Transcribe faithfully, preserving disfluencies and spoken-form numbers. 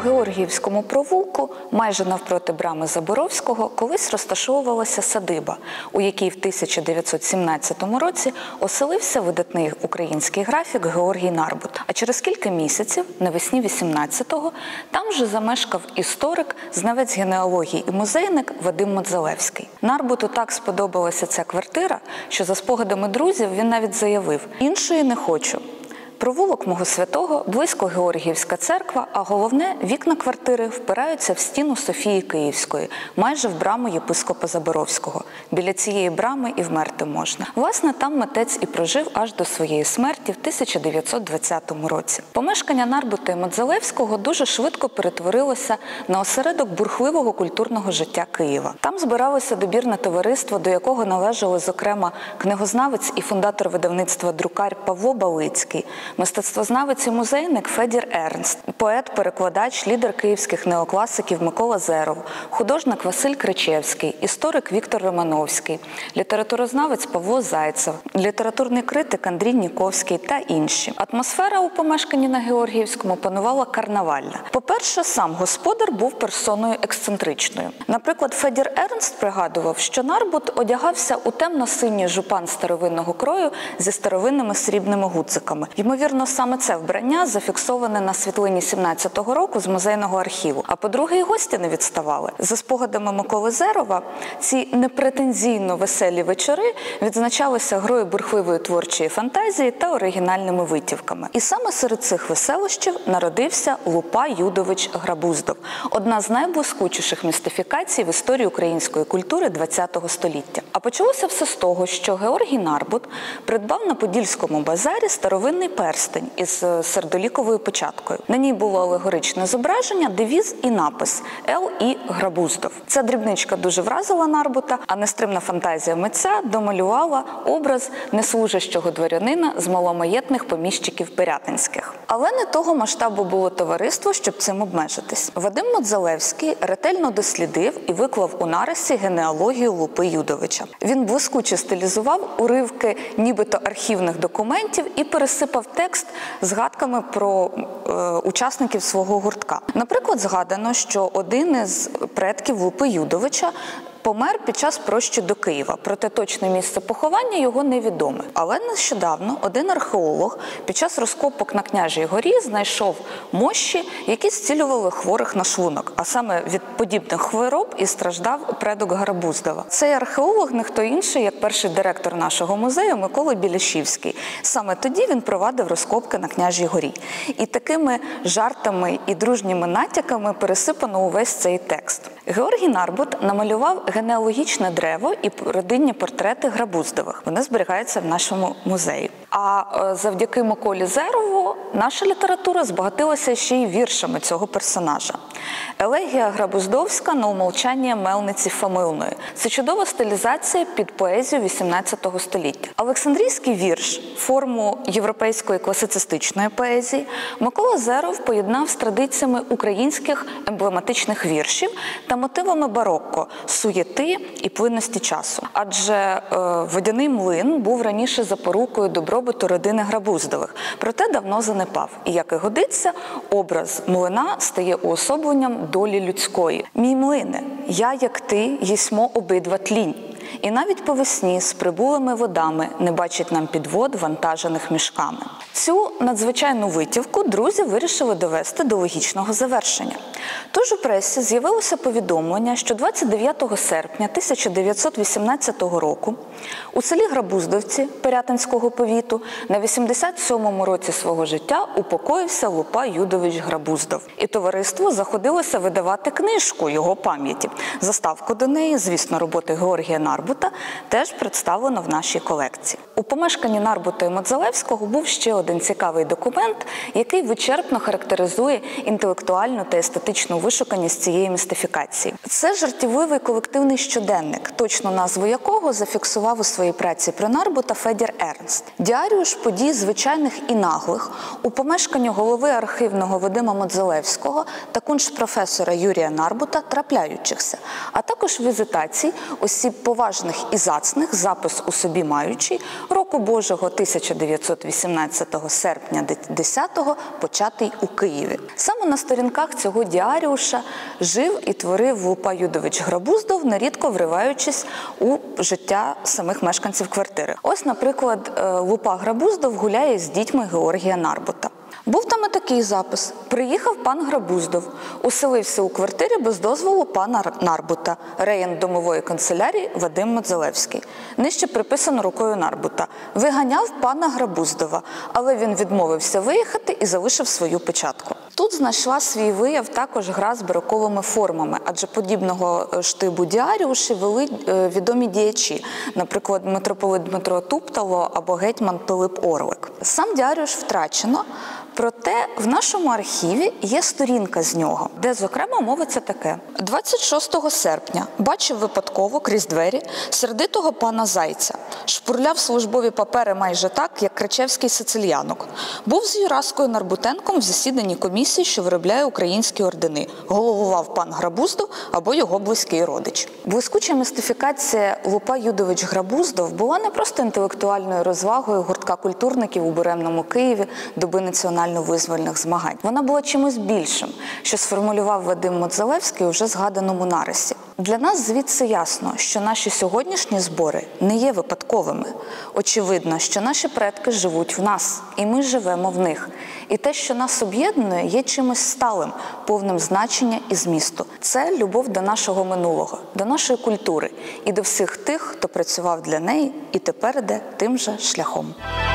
Георгіївському провулку, майже навпроти брами Заборовського, колись розташовувалася садиба, у якій в тисяча дев'ятсот сімнадцятому році оселився видатний український графік Георгій Нарбут. А через кілька місяців, навесні вісімнадцятого, там же замешкав історик, знавець генеалогії і музейник Вадим Модзалевський. Нарбуту так сподобалася ця квартира, що за спогадами друзів він навіть заявив: «Іншої не хочу. Провулок мого святого, близько Георгіївська церква, а головне, вікна квартири впираються в стіну Софії Київської, майже в браму єпископа Заборовського. Біля цієї брами і вмерти можна». Власне, там митець і прожив аж до своєї смерті в тисяча дев'ятсот двадцятому році. Помешкання Нарбута і Модзалевського дуже швидко перетворилося на осередок бурхливого культурного життя Києва. Там збиралося добірне товариство, до якого належали, зокрема, книгознавець і фундатор видавництва «Друкар» Павло Балицький, мистецтвознавець і музейник Федір Ернст, поет, перекладач, лідер київських неокласиків Микола Зеров, художник Василь Кричевський, історик Віктор Романовський, літературознавець Павло Зайцев, літературний критик Андрій Ніковський та інші. Атмосфера у помешканні на Георгіївському панувала карнавальна. По-перше, сам господар був персоною ексцентричною. Наприклад, Федір Ернст пригадував, що Нарбут одягався у темно-синій жупан старовинного крою зі старовинними срібними гудзиками. Ймовірно, саме це вбрання зафіксоване на світлині сімнадцятого року з музейного архіву. А по-друге, і гості не відставали. За спогадами Миколи Зерова, ці непретензійно веселі вечори відзначалися грою бурхливої творчої фантазії та оригінальними витівками. І саме серед цих веселощів народився Лупа Юдович Грабуздов, одна з найблискучіших містифікацій в історії української культури ХХ століття. А почалося все з того, що Георгій Нарбут придбав на Подільському базарі старовинний перстень із сердоліковою печаткою. На ній було алегоричне зображення, девіз і напис «Л І Грабуздов». Ця дрібничка дуже вразила Нарбута, а нестримна фантазія митця домалювала образ неслужащого дворянина з маломаєтних поміщиків пирятинських. Але не того масштабу було товариство, щоб цим обмежитись. Вадим Модзалевський ретельно дослідив і виклав у нарисі генеалогію Лупи Юдовича. Він блискуче стилізував уривки нібито архівних документів і пересипав текст згадками про е, учасників свого гуртка. Наприклад, згадано, що один із предків Лупи Юдовича помер під час прощі до Києва, проте точне місце поховання його невідоме. Але нещодавно один археолог під час розкопок на Княжій горі знайшов мощі, які зцілювали хворих на шлунок, а саме від подібних хвороб і страждав предок Грабуздова. Цей археолог не хто інший, як перший директор нашого музею Микола Білішівський. Саме тоді він провадив розкопки на Княжій горі. І такими жартами і дружніми натяками пересипано увесь цей текст. Георгій Нарбут намалював генеалогічне древо і родинні портрети Грабуздових. Вони зберігаються в нашому музеї. А завдяки Миколі Зерову наша література збагатилася ще й віршами цього персонажа. Елегія Грабуздовська на умовчання мельниці Фамилної. Це чудова стилізація під поезію вісімнадцятого століття. Олександрійський вірш, форму європейської класицистичної поезії, Микола Зеров поєднав з традиціями українських емблематичних віршів та мотивами барокко, суєти і плинності часу. Адже е, водяний млин був раніше запорукою добробуту родини Грабуздових, проте давно занепав. І, як і годиться, образ млина стає уособленням долі людської. «Мій млине, я, як ти, єсмо обидва тлінь. І навіть по весні з прибулими водами не бачить нам підвод, вантажених мішками». Цю надзвичайну витівку друзі вирішили довести до логічного завершення. Тож у пресі з'явилося повідомлення, що двадцять дев'ятого серпня тисяча дев'ятсот вісімнадцятого року у селі Грабуздовці Пирятинського повіту на вісімдесят сьомому році свого життя упокоївся Лупа Юдович Грабуздов. І товариство заходилося видавати книжку його пам'яті. Заставку до неї, звісно, роботи Георгія Нарбута, теж представлено в нашій колекції. У помешканні Нарбута і Модзалевського був ще один цікавий документ, який вичерпно характеризує інтелектуальну та естетичну вишуканість цієї містифікації. Це жартівливий колективний щоденник, точну назву якого зафіксував у своїй праці про Нарбута Федір Ернст. Діаріуш подій звичайних і наглих у помешканні голови архівного Вадима Модзалевського та кунштпрофесора Юрія Нарбута трапляючихся, а також візитацій осіб поважних і зацних, запис у собі маючий, року Божого тисяча дев'ятсот вісімнадцятого серпня десятого початий у Києві. Саме на сторінках цього діаріуша жив і творив Лупа Юдович Грабуздов, нерідко вриваючись у життя самих мешканців квартири. Ось, наприклад, Лупа Грабуздов гуляє з дітьми Георгія Нарбута. Був там і такий запис. Приїхав пан Грабуздов, уселився у квартирі без дозволу пана Нарбута, регент домової канцелярії Вадим Модзелевський. Нижче приписано рукою Нарбута. Виганяв пана Грабуздова, але він відмовився виїхати і залишив свою печатку. Тут знайшла свій вияв також гра з бароковими формами, адже подібного штибу діаріуші вели відомі діячі, наприклад, митрополит Дмитро Туптало або гетьман Пилип Орлик. Сам діаріуш втрачено, проте в нашому архіві є сторінка з нього, де, зокрема, мовиться таке. двадцять шостого серпня бачив випадково крізь двері сердитого пана Зайця. Шпурляв службові папери майже так, як кричевський сициліянок. Був з Юраскою Нарбутенком в засіданні комісії, що виробляє українські ордени. Головував пан Грабуздов або його близький родич. Блискуча містифікація Лупа Юдович Грабуздов була не просто інтелектуальною розвагою гуртка культурників у буремному Києві доби національно-визвольних змагань. Вона була чимось більшим, що сформулював Вадим Модзелевський у вже згаданому нарисі. Для нас звідси ясно, що наші сьогоднішні збори не є випадковими. Очевидно, що наші предки живуть в нас, і ми живемо в них. І те, що нас об'єднує, є чимось сталим, повним значення і змісту. Це любов до нашого минулого, до нашої культури і до всіх тих, хто працював для неї і тепер іде тим же шляхом.